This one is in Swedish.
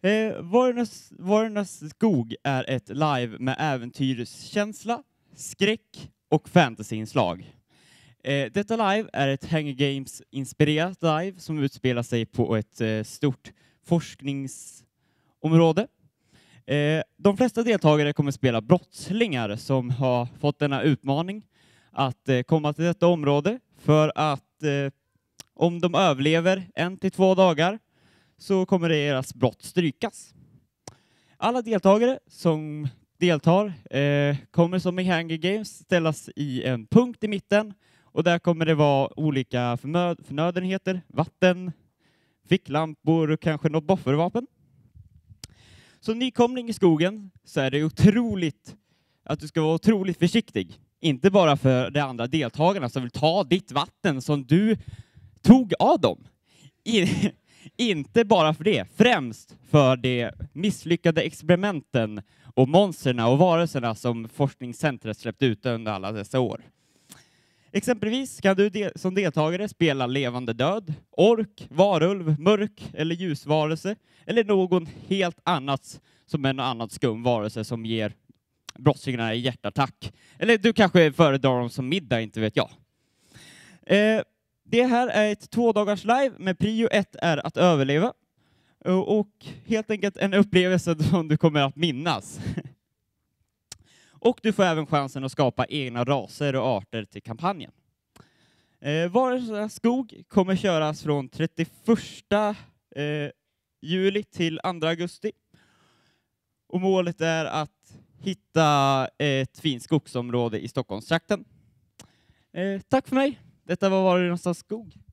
Vargarnas skog är ett live med äventyrskänsla, skräck och fantasyinslag. Detta live är ett Hunger Games-inspirerat live som utspelar sig på ett stort forskningsområde. De flesta deltagare kommer spela brottslingar som har fått denna utmaning att komma till detta område för att om de överlever 1 till 2 dagar så kommer deras brott strykas. Alla deltagare som deltar kommer som i Hunger Games ställas i en punkt i mitten och där kommer det vara olika förnödenheter, vatten, ficklampor och kanske något buffervapen. Som nykomling i skogen så är det otroligt att du ska vara otroligt försiktig. Inte bara för de andra deltagarna som vill ta ditt vatten som du tog av dem. Inte bara för det, främst för de misslyckade experimenten och monsterna och varelserna som forskningscentret släppt ut under alla dessa år. Exempelvis kan du som deltagare spela levande död, ork, varulv, mörk eller ljusvarelse eller någon helt annat som en annan skum varelse som ger brottslingarna en hjärtattack. Eller du kanske föredrar dem som middag, inte vet jag. Det här är ett 2 dagars live med prio 1 är att överleva och helt enkelt en upplevelse som du kommer att minnas. Och du får även chansen att skapa egna raser och arter till kampanjen. Vargarnas skog kommer köras från 31 juli till 2 augusti. Och målet är att hitta ett fint skogsområde i Stockholmstrakten. Tack för mig. Detta var Vargarnas skog.